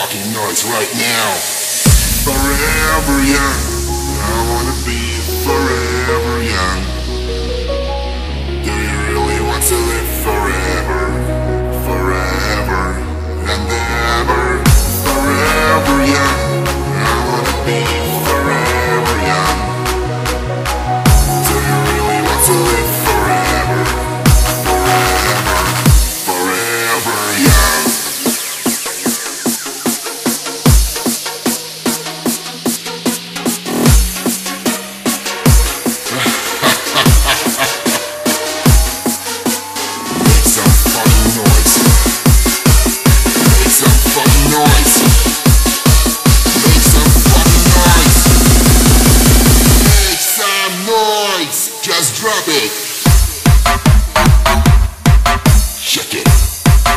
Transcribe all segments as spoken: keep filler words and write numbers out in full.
fucking noise right now. Forever young, I wanna be forever young. Do you really want to live forever? Forever and ever. Forever young, I wanna be forever young. Do you really want to live forever? Forever, forever young. Make some fucking noise. Make some fucking noise. Make some fucking noise. Make some noise. Just drop it. Check it.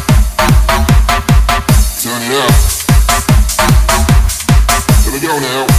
Turn it up. Here we go now.